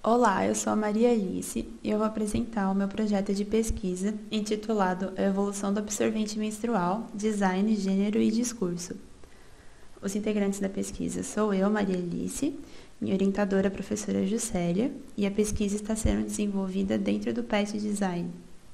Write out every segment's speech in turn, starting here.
Olá, eu sou a Maria Alice e eu vou apresentar o meu projeto de pesquisa intitulado A Evolução do Absorvente Menstrual, Design, Gênero e Discurso. Os integrantes da pesquisa sou eu, Maria Alice, minha orientadora, a professora Juscelia, e a pesquisa está sendo desenvolvida dentro do PET Design.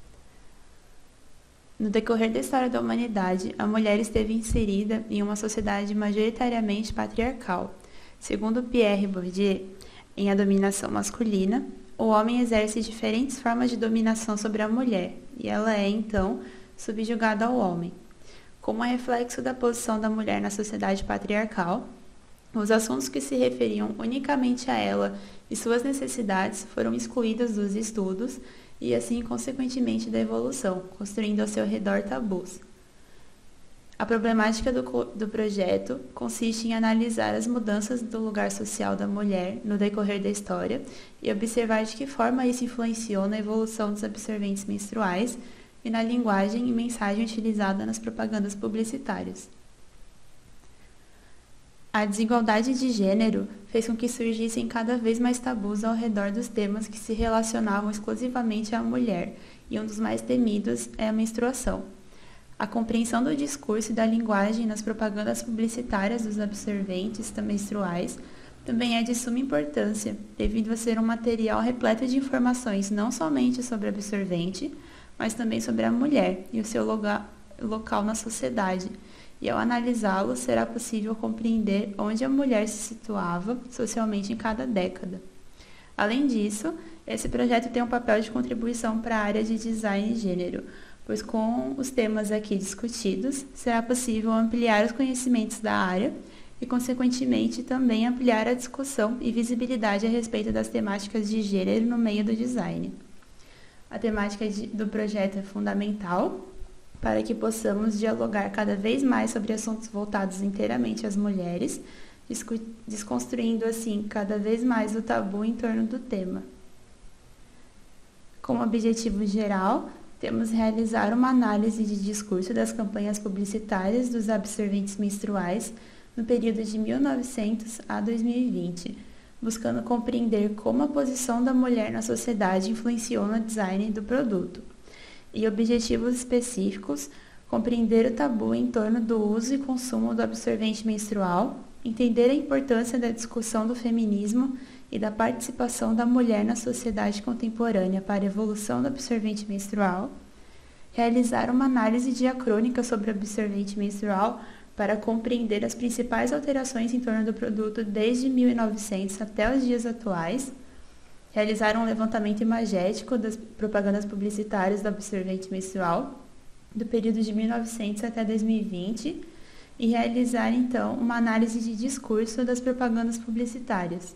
No decorrer da história da humanidade, a mulher esteve inserida em uma sociedade majoritariamente patriarcal. Segundo Pierre Bourdieu, em A Dominação Masculina, o homem exerce diferentes formas de dominação sobre a mulher, e ela é, então, subjugada ao homem. Como reflexo da posição da mulher na sociedade patriarcal, os assuntos que se referiam unicamente a ela e suas necessidades foram excluídos dos estudos e, assim, consequentemente, da evolução, construindo ao seu redor tabus. A problemática do projeto consiste em analisar as mudanças do lugar social da mulher no decorrer da história e observar de que forma isso influenciou na evolução dos absorventes menstruais e na linguagem e mensagem utilizada nas propagandas publicitárias. A desigualdade de gênero fez com que surgissem cada vez mais tabus ao redor dos temas que se relacionavam exclusivamente à mulher, e um dos mais temidos é a menstruação. A compreensão do discurso e da linguagem nas propagandas publicitárias dos absorventes menstruais também é de suma importância, devido a ser um material repleto de informações não somente sobre o absorvente, mas também sobre a mulher e o seu local na sociedade. E ao analisá-lo, será possível compreender onde a mulher se situava socialmente em cada década. Além disso, esse projeto tem um papel de contribuição para a área de design e gênero, pois com os temas aqui discutidos, será possível ampliar os conhecimentos da área e, consequentemente, também ampliar a discussão e visibilidade a respeito das temáticas de gênero no meio do design. A temática do projeto é fundamental para que possamos dialogar cada vez mais sobre assuntos voltados inteiramente às mulheres, desconstruindo, assim, cada vez mais o tabu em torno do tema. Como objetivo geral, temos realizar uma análise de discurso das campanhas publicitárias dos absorventes menstruais no período de 1900 a 2020, buscando compreender como a posição da mulher na sociedade influenciou no design do produto. E objetivos específicos, compreender o tabu em torno do uso e consumo do absorvente menstrual, entender a importância da discussão do feminismo e da participação da mulher na sociedade contemporânea para a evolução do absorvente menstrual, realizar uma análise diacrônica sobre o absorvente menstrual para compreender as principais alterações em torno do produto desde 1900 até os dias atuais, realizar um levantamento imagético das propagandas publicitárias do absorvente menstrual do período de 1900 até 2020 e realizar, então, uma análise de discurso das propagandas publicitárias.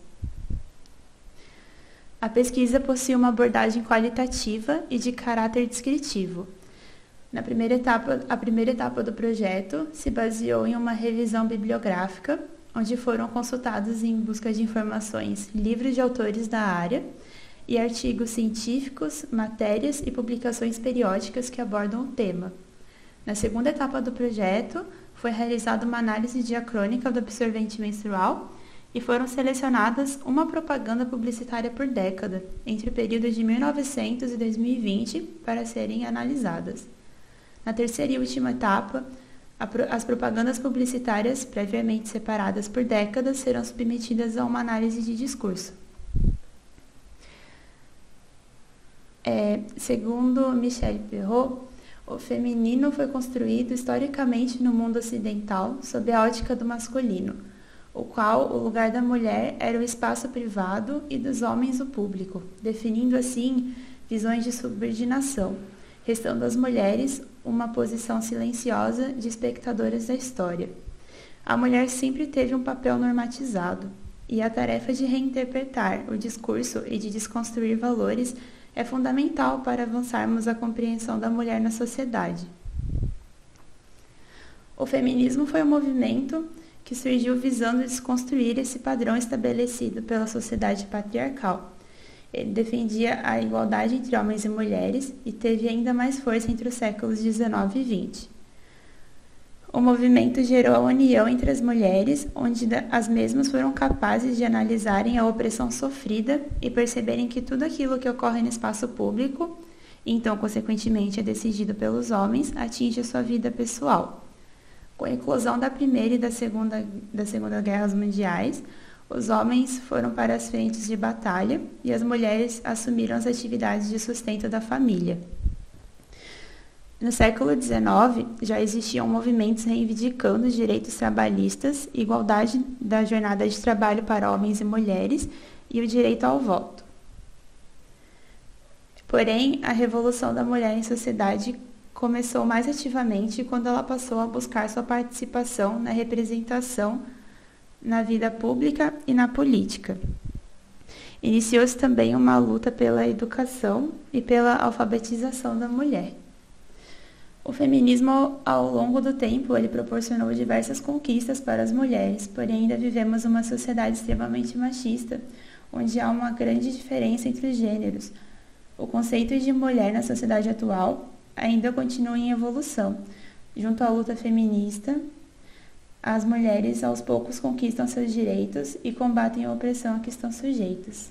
A pesquisa possui uma abordagem qualitativa e de caráter descritivo. A primeira etapa do projeto se baseou em uma revisão bibliográfica, onde foram consultados em busca de informações livros de autores da área e artigos científicos, matérias e publicações periódicas que abordam o tema. Na segunda etapa do projeto, foi realizada uma análise diacrônica do absorvente menstrual e foram selecionadas uma propaganda publicitária por década, entre o período de 1900 e 2020, para serem analisadas. Na terceira e última etapa, as propagandas publicitárias, previamente separadas por décadas, serão submetidas a uma análise de discurso. Segundo Michel Perrault, o feminino foi construído historicamente no mundo ocidental sob a ótica do masculino, o qual o lugar da mulher era o espaço privado e dos homens o público, definindo assim visões de subordinação, restando às mulheres uma posição silenciosa de espectadoras da história. A mulher sempre teve um papel normatizado, e a tarefa de reinterpretar o discurso e de desconstruir valores é fundamental para avançarmos a compreensão da mulher na sociedade. O feminismo foi um movimento que surgiu visando desconstruir esse padrão estabelecido pela sociedade patriarcal. Ele defendia a igualdade entre homens e mulheres e teve ainda mais força entre os séculos XIX e XX. O movimento gerou a união entre as mulheres, onde as mesmas foram capazes de analisarem a opressão sofrida e perceberem que tudo aquilo que ocorre no espaço público, e então consequentemente é decidido pelos homens, atinge a sua vida pessoal. Com a eclosão da Primeira e da Segunda Guerras Mundiais, os homens foram para as frentes de batalha e as mulheres assumiram as atividades de sustento da família. No século XIX, já existiam movimentos reivindicando direitos trabalhistas, igualdade da jornada de trabalho para homens e mulheres e o direito ao voto. Porém, a revolução da mulher em sociedade começou mais ativamente quando ela passou a buscar sua participação na representação na vida pública e na política. Iniciou-se também uma luta pela educação e pela alfabetização da mulher. O feminismo, ao longo do tempo, ele proporcionou diversas conquistas para as mulheres, porém ainda vivemos uma sociedade extremamente machista, onde há uma grande diferença entre os gêneros. O conceito de mulher na sociedade atual ainda continua em evolução. Junto à luta feminista, as mulheres aos poucos conquistam seus direitos e combatem a opressão a que estão sujeitas.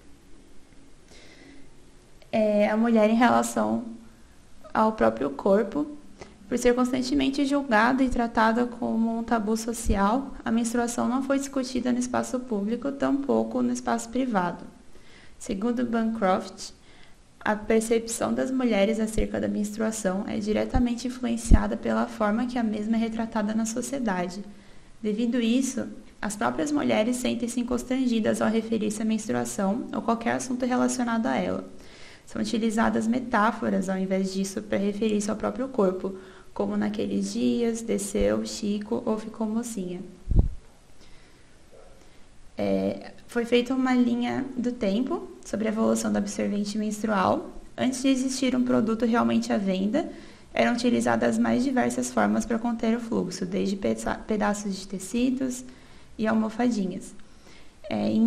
A mulher em relação ao próprio corpo, por ser constantemente julgada e tratada como um tabu social, a menstruação não foi discutida no espaço público, tampouco no espaço privado. Segundo Bancroft, a percepção das mulheres acerca da menstruação é diretamente influenciada pela forma que a mesma é retratada na sociedade. Devido a isso, as próprias mulheres sentem-se constrangidas ao referir-se à menstruação ou qualquer assunto relacionado a ela. São utilizadas metáforas ao invés disso para referir-se ao próprio corpo, como naqueles dias, desceu, Chico ou ficou mocinha. Foi feita uma linha do tempo sobre a evolução do absorvente menstrual. Antes de existir um produto realmente à venda, eram utilizadas as mais diversas formas para conter o fluxo, desde pedaços de tecidos e almofadinhas. Em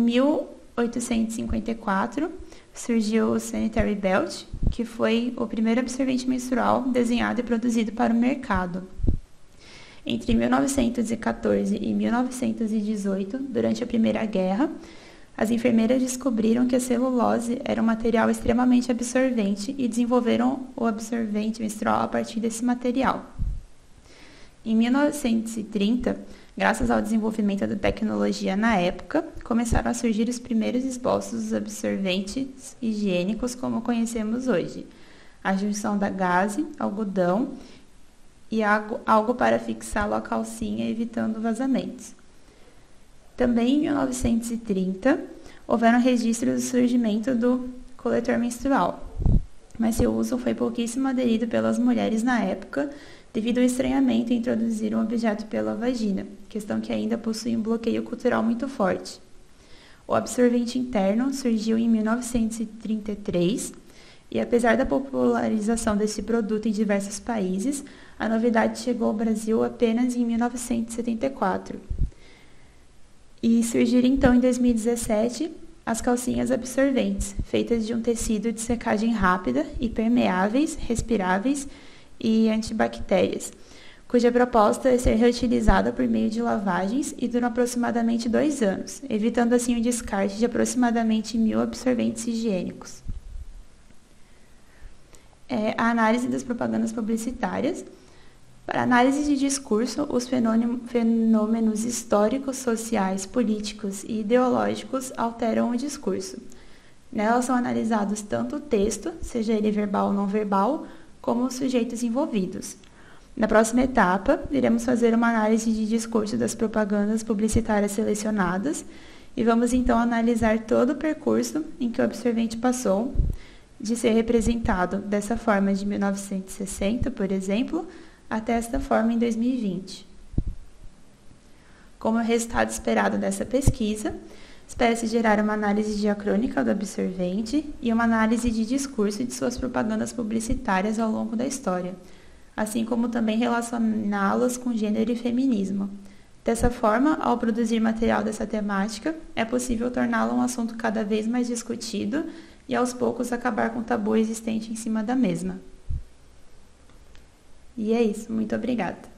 1854, surgiu o Sanitary Belt, que foi o primeiro absorvente menstrual desenhado e produzido para o mercado. Entre 1914 e 1918, durante a Primeira Guerra, as enfermeiras descobriram que a celulose era um material extremamente absorvente e desenvolveram o absorvente menstrual a partir desse material. Em 1930, graças ao desenvolvimento da tecnologia na época, começaram a surgir os primeiros esboços dos absorventes higiênicos como conhecemos hoje. A junção da gaze, algodão e algo para fixá-lo à calcinha, evitando vazamentos. Também em 1930, houveram registros do surgimento do coletor menstrual, mas seu uso foi pouquíssimo aderido pelas mulheres na época, devido ao estranhamento em introduzir um objeto pela vagina, questão que ainda possui um bloqueio cultural muito forte. O absorvente interno surgiu em 1933 e, apesar da popularização desse produto em diversos países, a novidade chegou ao Brasil apenas em 1974. E surgiram então em 2017 as calcinhas absorventes, feitas de um tecido de secagem rápida, impermeáveis, respiráveis e antibactérias, cuja proposta é ser reutilizada por meio de lavagens e duram aproximadamente 2 anos, evitando assim o descarte de aproximadamente 1.000 absorventes higiênicos. A análise das propagandas publicitárias. Para análise de discurso, os fenômenos históricos, sociais, políticos e ideológicos alteram o discurso. Nelas são analisados tanto o texto, seja ele verbal ou não verbal, como os sujeitos envolvidos. Na próxima etapa, iremos fazer uma análise de discurso das propagandas publicitárias selecionadas e vamos então analisar todo o percurso em que o absorvente passou de ser representado dessa forma de 1960, por exemplo, até esta forma em 2020. Como resultado esperado dessa pesquisa, espera-se gerar uma análise diacrônica do absorvente e uma análise de discurso de suas propagandas publicitárias ao longo da história, assim como também relacioná-las com gênero e feminismo. Dessa forma, ao produzir material dessa temática, é possível torná-lo um assunto cada vez mais discutido e aos poucos acabar com o tabu existente em cima da mesma. E é isso, muito obrigada.